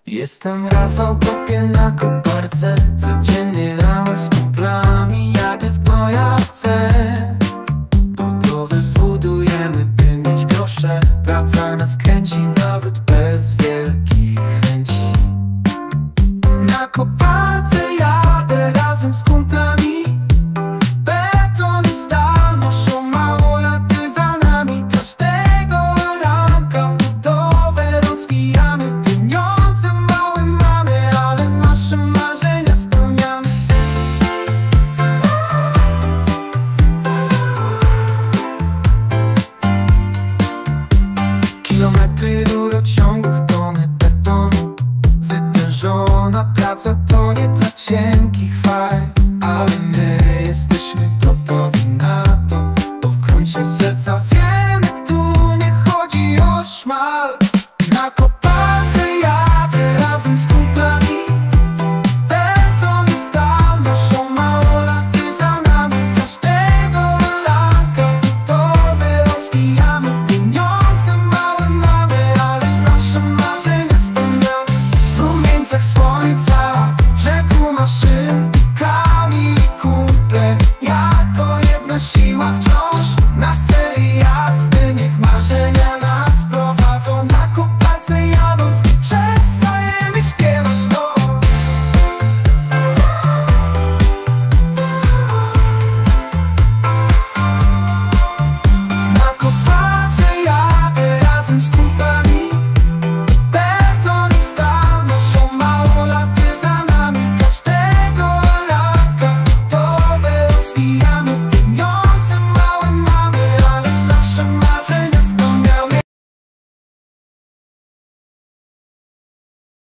Jestem Rafał, kopię na koparce. Codziennie rano z kumplami jadę w bojawce. Budowę budujemy, by mieć grosze. Praca nas kręci nawet bez wielkich chęci. Na koparce jadę razem z kumplami. Beton i stal noszą małolaty za nami. Każdego ranka budowę rozwijamy. Pieniądze małe mamy, ale nasze marzenia spełniamy. Kilometry rurociągów, tony betonu. Wytężona praca to nie dla cienkich faj, ale my